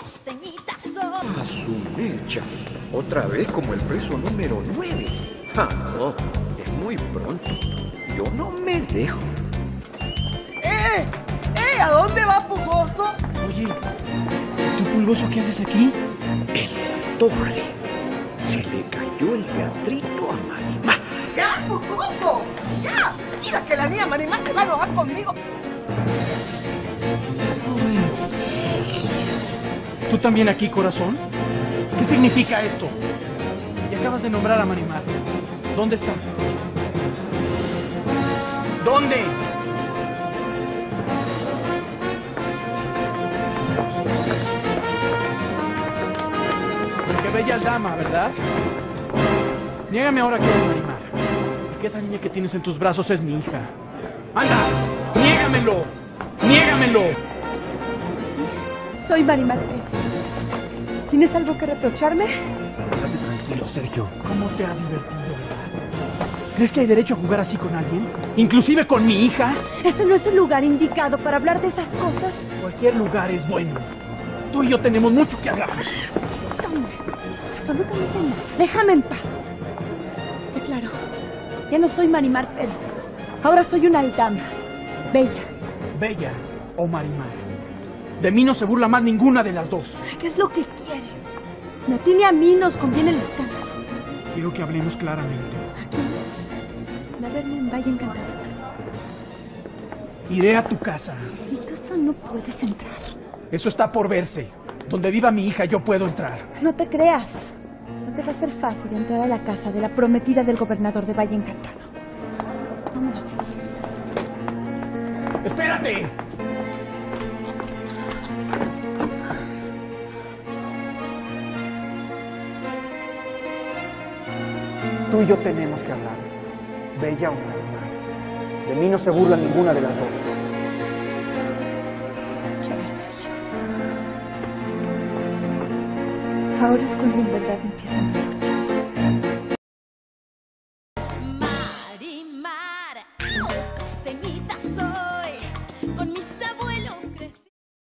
A su mecha. Otra vez como el preso número 9. Ah, no. Es muy pronto. Yo no me dejo. ¿A dónde va, Pugoso? Oye, ¿tú, Pulgoso, qué haces aquí? En la torre. Se le cayó el teatrito a Marimá. ¡Ya, Pugoso! ¡Ya! Mira que la niña Marimá se va a enojar conmigo. ¿Tú también aquí, corazón? ¿Qué significa esto? Y acabas de nombrar a Marimar. ¿Dónde está? ¿Dónde? Qué bella dama, ¿verdad? Niégame ahora que eres Marimar. Y que esa niña que tienes en tus brazos es mi hija. ¡Anda! ¡Niégamelo! ¡Niégamelo! Sí, soy Marimar Pérez. ¿Tienes algo que reprocharme? Quédate tranquilo, Sergio. ¿Cómo te has divertido, verdad? ¿Crees que hay derecho a jugar así con alguien? ¿Inclusive con mi hija? Este no es el lugar indicado para hablar de esas cosas. Cualquier lugar es bueno. Tú y yo tenemos mucho que hablar. Absolutamente nada. Déjame en paz. Te aclaro, ya no soy Marimar Pérez. Ahora soy una aldama. Bella. Bella o Marimar. De mí no se burla más ninguna de las dos. ¿Qué es lo que quieres? Ni a ti ni a mí nos conviene el escándalo. Quiero que hablemos claramente. Aquí, en la verme en Valle Encantado. Iré a tu casa. En mi casa no puedes entrar. Eso está por verse. Donde viva mi hija yo puedo entrar. No te creas. No te va a ser fácil entrar a la casa de la prometida del gobernador de Valle Encantado. Vámonos. ¡Espérate! Tú y yo tenemos que hablar. Bella o Marimar. De mí no se burla ninguna de las dos. Ahora es cuando en verdad empiezan.